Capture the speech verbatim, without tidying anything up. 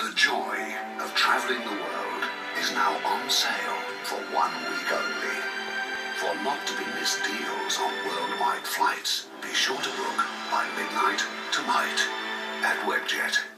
The joy of traveling the world is now on sale for one week only. For not to be missed deals on worldwide flights, be sure to book by midnight tonight at Webjet.